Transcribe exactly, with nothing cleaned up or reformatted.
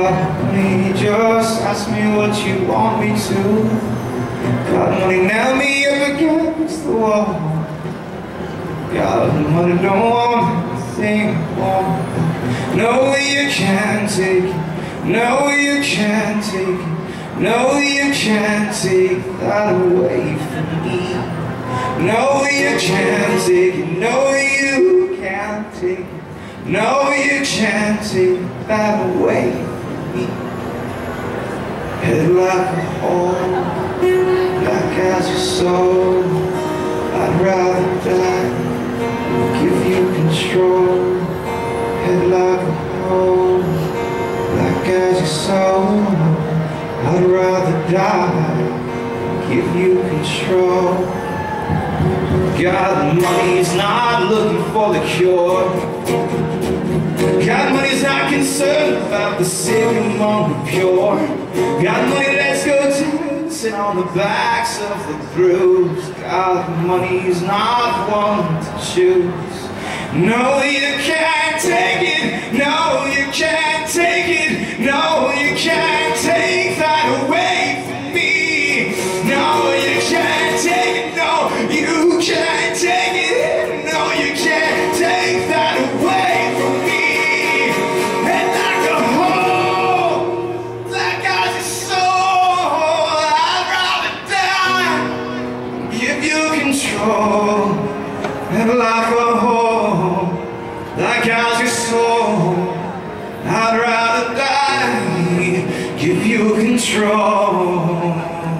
got money, just ask me what you want me to. Got money, nail me up against the wall. Got money, don't want anything I want. No, you can't take it. No, you can't take it. No, you can't take that away from me. No, you can't take it. No, you can't take it. No, you can't take that away from me. Head like a hole, black as your soul. I'd rather die, give you control. Head like a hole, black as your soul. I'd rather die, give you control. God, money's not looking for the cure. God, money's not concerned about the sick among the pure. God, money, let's go dancing on the backs of the bruised. God, money's not one to choose. No, you can't take it. No, you can't take it. No, you can't take that away from me. No, you can't take it. No, you can't take it. No, you can't take that away from me. And like a hole, like as a soul, I'd rather die, give you control. And like a hole, like as your soul, I'd rather die, give you control.